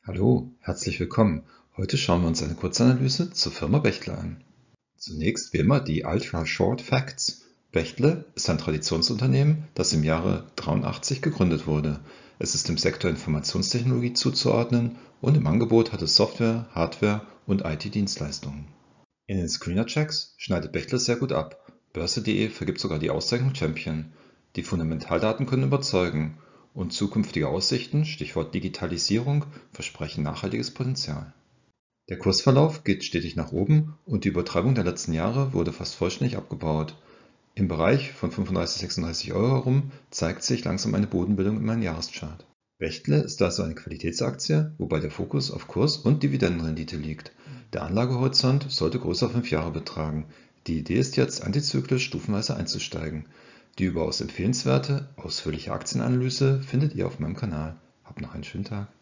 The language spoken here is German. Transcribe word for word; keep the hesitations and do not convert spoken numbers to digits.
Hallo, herzlich willkommen. Heute schauen wir uns eine Kurzanalyse zur Firma Bechtle an. Zunächst wie immer die Ultra Short Facts. Bechtle ist ein Traditionsunternehmen, das im Jahre dreiundachtzig gegründet wurde. Es ist im Sektor Informationstechnologie zuzuordnen und im Angebot hat es Software, Hardware und I T-Dienstleistungen. In den Screener-Checks schneidet Bechtle sehr gut ab. Börse punkt de vergibt sogar die Auszeichnung Champion. Die Fundamentaldaten können überzeugen und zukünftige Aussichten, Stichwort Digitalisierung, versprechen nachhaltiges Potenzial. Der Kursverlauf geht stetig nach oben und die Übertreibung der letzten Jahre wurde fast vollständig abgebaut. Im Bereich von fünfunddreißig, sechsunddreißig Euro herum zeigt sich langsam eine Bodenbildung im Einjahreschart. Bechtle ist also eine Qualitätsaktie, wobei der Fokus auf Kurs- und Dividendenrendite liegt. Der Anlagehorizont sollte größer fünf Jahre betragen. Die Idee ist jetzt, antizyklisch stufenweise einzusteigen. Die überaus empfehlenswerte, ausführliche Aktienanalyse findet ihr auf meinem Kanal. Habt noch einen schönen Tag.